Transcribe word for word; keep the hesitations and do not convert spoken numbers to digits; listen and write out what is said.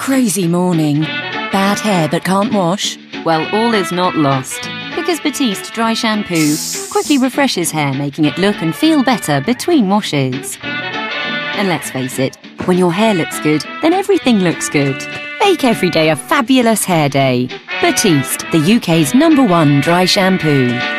Crazy morning. Bad hair but can't wash? Well, all is not lost, because Batiste Dry Shampoo quickly refreshes hair, making it look and feel better between washes. And let's face it, when your hair looks good, then everything looks good. Make every day a fabulous hair day. Batiste, the U K's number one dry shampoo.